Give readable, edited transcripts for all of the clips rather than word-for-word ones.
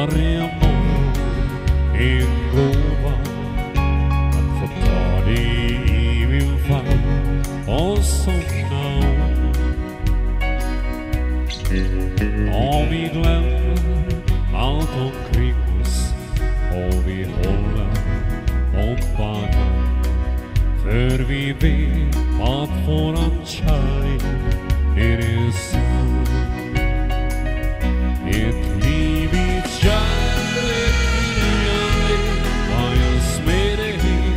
varje morgon en gåva att få ta dig i min famn och somna om vi glömmer allt omkring oss och vi håller om varann, för vi vet att våran kärlek är sann. Ett liv i kärlek vill jag leva just med dig.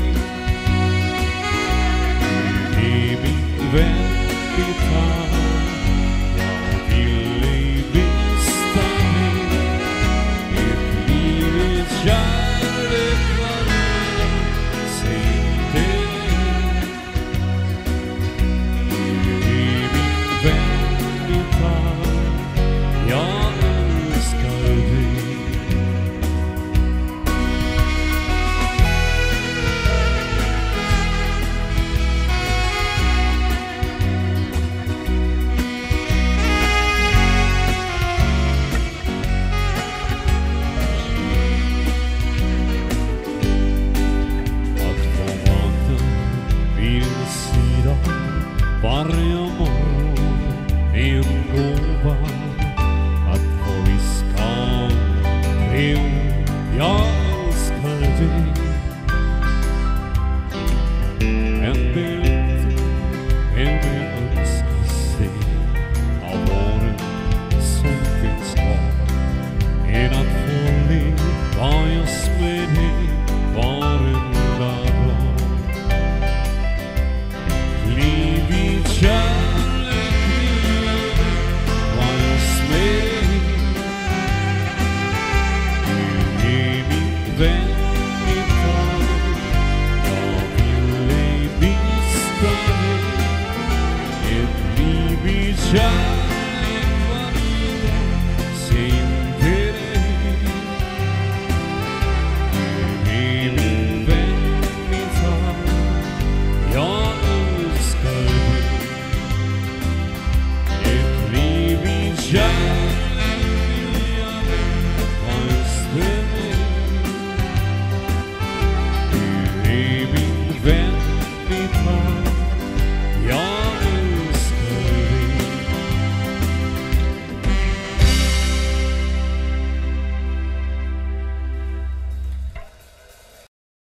Det är min vän vi tar. Jag vill ej mista dig. Ett liv i kärlek varje dag, säg det. Det är min vän vi tar. Jag älskar dig. Att få vandra vid din sida varje morgon är en gåva. Att få viska tre ord, jag älskar dig. En del önskar sig av åren som finns kvar, än att få leva just med dig varenda dag. Liv i kärlek vill jag leva just med dig. Du är min vän i dag. Jag vill ej mista dig. Ett liv i kärlek.